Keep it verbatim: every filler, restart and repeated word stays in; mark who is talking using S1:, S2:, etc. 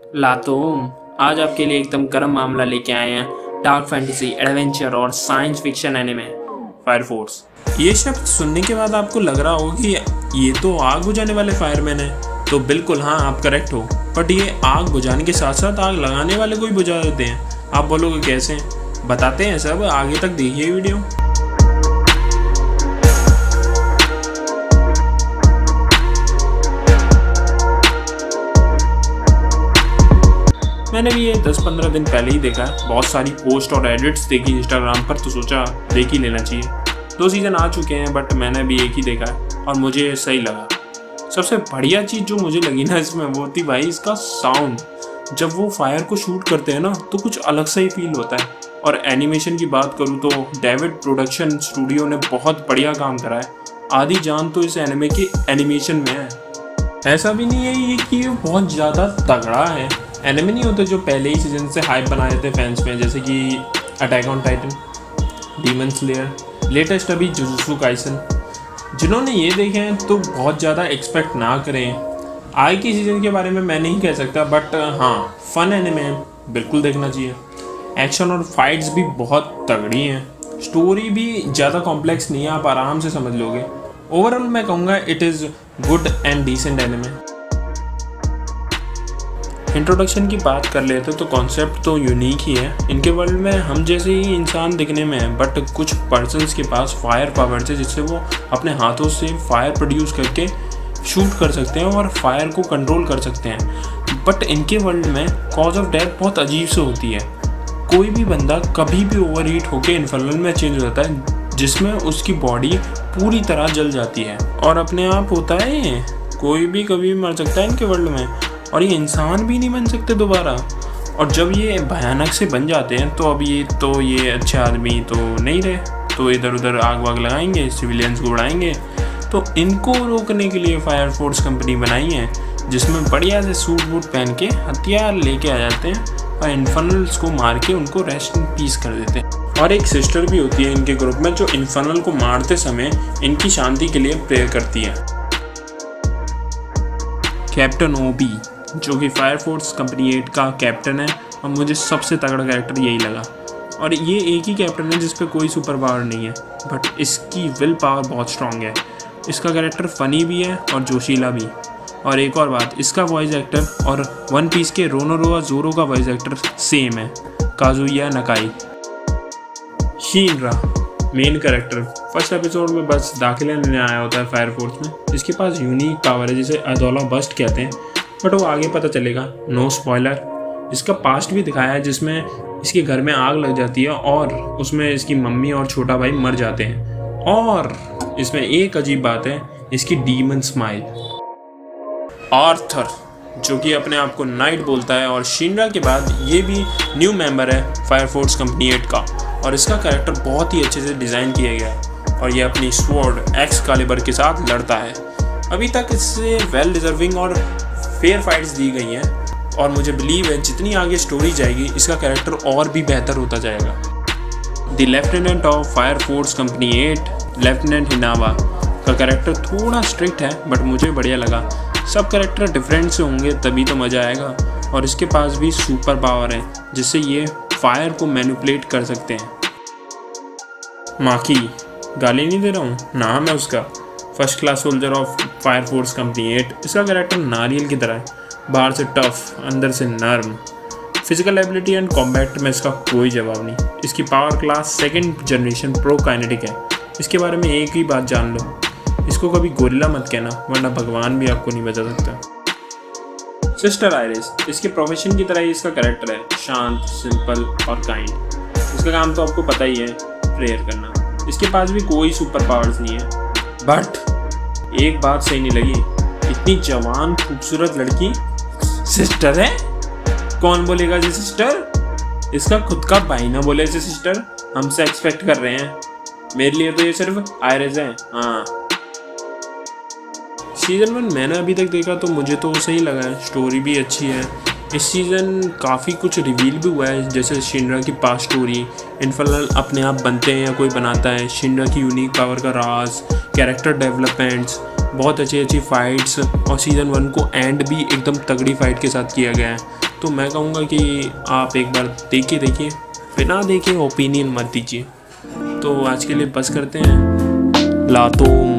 S1: लातूम आज आपके लिए एकदम गर्म मामला लेके आए हैं। डार्क फैंटेसी, एडवेंचर और science fiction anime fire force.
S2: ये शब्द सुनने के बाद आपको लग रहा होगा कि ये तो आग बुझाने वाले फायरमैन है। तो बिल्कुल हाँ, आप करेक्ट हो। बट ये आग बुझाने के साथ साथ आग लगाने वाले को भी बुझा देते हैं। आप बोलोगे कैसे? बताते हैं सब, आगे तक देखिए वीडियो। मैंने भी ये दस पंद्रह दिन पहले ही देखा है। बहुत सारी पोस्ट और एडिट्स देखी इंस्टाग्राम पर, तो सोचा देख ही लेना चाहिए। दो सीज़न आ चुके हैं बट मैंने भी एक ही देखा है और मुझे सही लगा। सबसे बढ़िया चीज़ जो मुझे लगी ना इसमें, वो थी भाई इसका साउंड। जब वो फायर को शूट करते हैं ना तो कुछ अलग सा ही फील होता है। और एनिमेशन की बात करूँ तो डेविड प्रोडक्शन स्टूडियो ने बहुत बढ़िया काम करा है। आधी जान तो इस एनिमे के एनिमेशन में है। ऐसा भी नहीं है ये कि ये बहुत ज़्यादा तगड़ा है। एनिमे नहीं होते जो पहले ही सीजन से हाइप बना देते फैंस में, जैसे कि Attack on Titan, Demon Slayer, latest अभी जुजुत्सु काइसन। जिन्होंने ये देखे हैं तो बहुत ज़्यादा एक्सपेक्ट ना करें। आगे की सीज़न के बारे में मैं नहीं कह सकता, बट हाँ फन एनिमे बिल्कुल देखना चाहिए। एक्शन और फाइट्स भी बहुत तगड़ी हैं। स्टोरी भी ज़्यादा कॉम्प्लेक्स नहीं है, आप आराम से समझ लोगे। ओवरऑल मैं कहूँगा it is good and decent anime. Introduction की बात कर लेते तो कॉन्सेप्ट तो यूनिक ही है। इनके वर्ल्ड में हम जैसे ही इंसान दिखने में है, बट कुछ पर्सन्स के पास फायर पावर्स है जिससे वो अपने हाथों से फायर प्रोड्यूस करके शूट कर सकते हैं और फायर को कंट्रोल कर सकते हैं। बट इनके वर्ल्ड में कॉज ऑफ डेथ बहुत अजीब से होती है। कोई भी बंदा कभी भी ओवर हीट होकर इन्फर्नल में चेंज हो जाता है, जिसमें उसकी बॉडी पूरी तरह जल जाती है और अपने आप होता है ये। कोई भी कभी भी मर सकता है इनके वर्ल्ड में, और ये इंसान भी नहीं बन सकते दोबारा। और जब ये भयानक से बन जाते हैं तो अब ये तो ये अच्छे आदमी तो नहीं रहे, तो इधर उधर आग वाग लगाएंगे, सिविलियंस को उड़ाएंगे। तो इनको रोकने के लिए फायर फोर्स कंपनी बनाई है, जिसमें बढ़िया से सूट वूट पहन के हथियार लेके आ जाते हैं और इन्फर्नल्स को मार के उनको रेस्ट इन पीस कर देते हैं। और एक सिस्टर भी होती है इनके ग्रुप में जो इन्फर्नल को मारते समय इनकी शांति के लिए प्रेयर करती है। कैप्टन ओबी, जो कि फायर फोर्स कंपनी एट का कैप्टन है, और मुझे सबसे तगड़ा कैरेक्टर यही लगा। और ये एक ही कैप्टन है जिस पे कोई सुपर पावर नहीं है, बट इसकी विल पावर बहुत स्ट्रांग है। इसका कैरेक्टर फ़नी भी है और जोशीला भी। और एक और बात, इसका वॉइस एक्टर और वन पीस के रोनोरोआ जोरो का वॉइस एक्टर सेम है, Kazuya Nakai. Shinra main character first episode में बस दाखिला लेने आया होता है फायर फोर्स में। इसके पास यूनिक पावर है जिसे अदौला बस्ट कहते हैं, बट वो आगे पता चलेगा, नो स्पॉइलर। इसका पास्ट भी दिखाया है जिसमें इसके घर में आग लग जाती है और उसमें इसकी मम्मी और छोटा भाई मर जाते हैं। और इसमें एक अजीब बात है, इसकी डीमन स्माइल। आर्थर, जो कि अपने आप को नाइट बोलता है, और शिनरा के बाद ये भी न्यू मेंबर है फायर फोर्स कंपनी एट का। और इसका कैरेक्टर बहुत ही अच्छे से डिज़ाइन किया गया है और ये अपनी स्वॉर्ड एक्स कालिबर के साथ लड़ता है। अभी तक इससे वेल डिजर्विंग और फेयर फाइट्स दी गई हैं, और मुझे बिलीव है जितनी आगे स्टोरी जाएगी इसका कैरेक्टर और भी बेहतर होता जाएगा। The lieutenant of fire force company eight, lieutenant Hinawa का कैरेक्टर थोड़ा स्ट्रिक्ट है, बट मुझे बढ़िया लगा। सब कैरेक्टर डिफरेंट से होंगे तभी तो मज़ा आएगा। और इसके पास भी सुपर पावर है जिससे ये फायर को मैनिपुलेट कर सकते हैं। माकी, गाली नहीं दे रहा हूँ, नाम है उसका, first class soldier of fire force company eight. इसका कैरेक्टर नारियल की तरह है, बाहर से टफ, अंदर से नर्म। फिजिकल एबिलिटी एंड कॉम्बैट में इसका कोई जवाब नहीं। इसकी power class second generation pro kinetic है। इसके बारे में एक ही बात जान लो, इसको कभी गोरिल्ला मत कहना, वरना भगवान भी आपको नहीं बचा सकता। सिस्टर आयरिस, इसके प्रोफेशन की तरह ही इसका कैरेक्टर है, शांत, सिंपल और काइंड। इसका काम तो आपको पता ही है, प्रेयर करना। इसके पास भी कोई सुपर पावर्स नहीं है, बट एक बात सही नहीं लगी, इतनी जवान खूबसूरत लड़की सिस्टर है। कौन बोलेगा जी सिस्टर? इसका खुद का भाई ना बोले जी सिस्टर, हमसे एक्सपेक्ट कर रहे हैं। मेरे लिए तो ये सिर्फ आयरिस है। हाँ, सीज़न वन मैंने अभी तक देखा तो मुझे तो सही लगा है, स्टोरी भी अच्छी है। इस सीज़न काफ़ी कुछ रिवील भी हुआ है, जैसे शिनरा की पास्ट स्टोरी, इन्फर्नल अपने आप बनते हैं या कोई बनाता है, शिनरा की यूनिक पावर का राज, कैरेक्टर डेवलपमेंट्स, बहुत अच्छी अच्छी फाइट्स। और सीज़न वन को एंड भी एकदम तगड़ी फाइट के साथ किया गया है। तो मैं कहूँगा कि आप एक बार देखिए देखिए बिना देखे ओपिनियन मत दीजिए। तो आज के लिए बस करते हैं। लातों